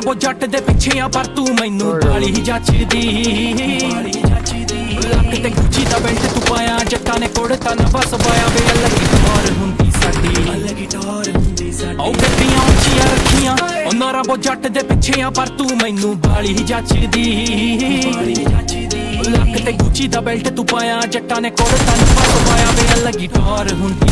वो जट दे पिछे आ पर तू मैनू बाली ही जचदी लक ते गुची दा बेल्ट तू पाया जट्टा ने कोड़ता ना बस पाया वे अलग टोर हुंदी साडी ओ गड्डियां उच्चियां रखियां ओ नारा वो जट दे पिछे आ पर तू मैनू बाली ही जचदी लक ते गुची दा बेल्ट तू पाया जट्टा ने कोड़ता ना बस पाया वे अलग टोर हुंदी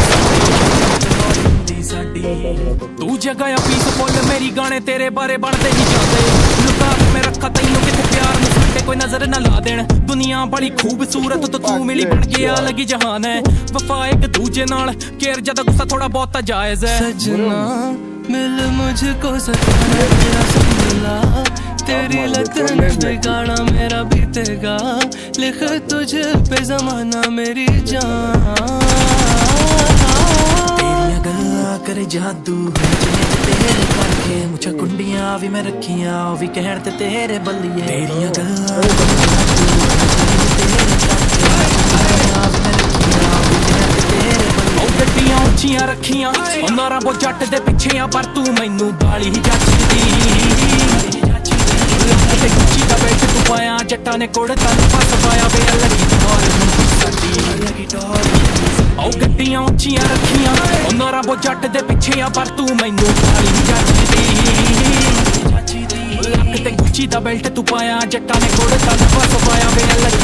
तू जगह पीस फुल मेरी गाने तेरे बारे बनते ही जाते लुका के मैं रखा तैनू किथे प्यार नूं साडे कोई नजर ना ला देण दुनिया बड़ी खूबसूरत तो तू मिली बन गया लगी जहान है वफा एक दूजे नाल केयर ज्यादा गुस्सा थोड़ा बहुत जायज है सजना मिल मुझको सताना तेरा संभला तेरी लत ने बिगाड़ा मेरा बीतेगा लिख तुझे पे जमाना मेरी जान कर जादू तेरे करके मुझे कुंडियां भी मैं रखियां ओ भी कहण ते तेरे बल्लिए तेरियां गल्लां गड्डियां उच्चियां रखियां ओ नारा वो जट दे पिछे आ पर तू मैनू बाली ही जचदी ते गुची दा बेल्ट तू पाया जट्टा ने कोड़ता ना फस पाया वे अलग टोर हुंदी साडी ओ गड्डियां उच्चियां रखियां ओ नारा वो जट दे पिछे आ पर तू मैनू बाली ही जचदी लक ते गुची दा बेल्ट तू पाया जट्टा ने कोड़ता ना फस पाया वे अलग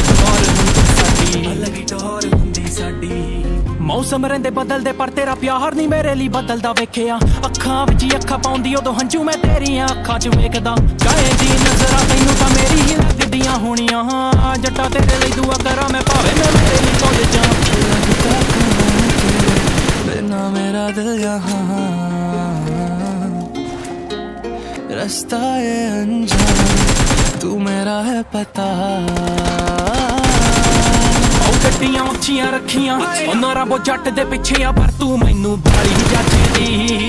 टोर हुंदी साडी मौसम रहिंदे बदलदे पर तेरा प्यार नहीं मेरे लिए बदलदा वेखिया अखां विच अखां पाउंदी उदों हंझू मैं तेरियां अखां च वेखदा गाए दी नजरां तैनू तां मेरी ही लगदियां होणियां जट्टा तेरे लिए दुआ करा मैं भावे मैं मेरे लिए भुल जा बिना मेरा दिल यहाँ रास्ता ये अनजान तू मेरा है पता गड्डियां उच्चियां रखियां ओ नारा वो जट दे पिछे आ पर तू मैनू बाली ही जचदी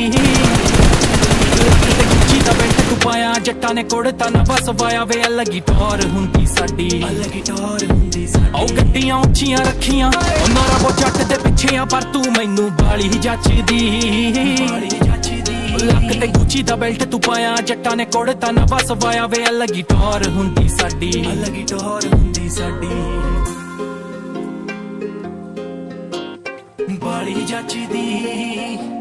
ते गुची दा बेल्ट तू पाया जट्टा ने कोड़ता ना बस पाया वे अलग टोर हुंदी साडी ओ गड्डियां उच्चियां रखियां ओ नारा वो जट दे पिछे आ पर तू मैनू बाली ही जचदी लक ते गुची दा बेल्ट तू पाया जट्टा ने कोड़ता ना बस पाया वे अलग टोर हुंदी साडी बाली जचदी